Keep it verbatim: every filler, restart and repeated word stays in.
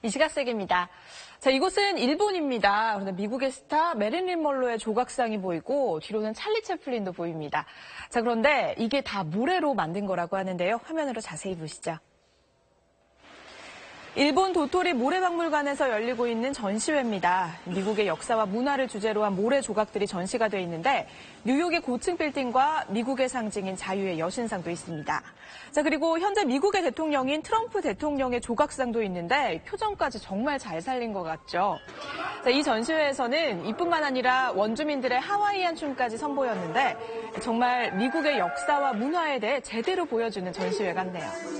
이 시각 세계입니다. 자, 이곳은 일본입니다. 그런데 미국의 스타 메릴린 먼로의 조각상이 보이고 뒤로는 찰리 채플린도 보입니다. 자, 그런데 이게 다 모래로 만든 거라고 하는데요. 화면으로 자세히 보시죠. 일본 도토리 모래박물관에서 열리고 있는 전시회입니다. 미국의 역사와 문화를 주제로 한 모래 조각들이 전시가 돼 있는데 뉴욕의 고층 빌딩과 미국의 상징인 자유의 여신상도 있습니다. 자, 그리고 현재 미국의 대통령인 트럼프 대통령의 조각상도 있는데 표정까지 정말 잘 살린 것 같죠. 자, 이 전시회에서는 이뿐만 아니라 원주민들의 하와이안 춤까지 선보였는데 정말 미국의 역사와 문화에 대해 제대로 보여주는 전시회 같네요.